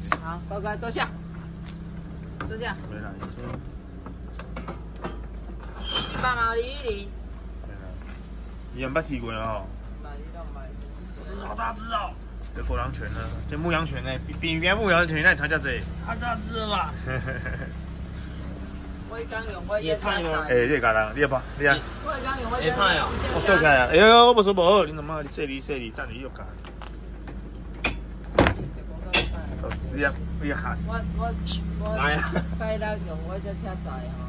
好，乖乖坐下，坐下。 回来先。 你爸妈理一理。 你有没有踢过哦？好大只哦！德国狼犬呢？这牧羊犬呢？比原牧羊犬那差价这？ 太大只了吧！ 我刚用我这车载。 哎，这个人，你吧，你啊。 我刚用我这。 我说开啊！哎呦，我不说不好，你他妈你说你，等你又干。你啊，你喊。 我。来啊！摆到用我这车载哦。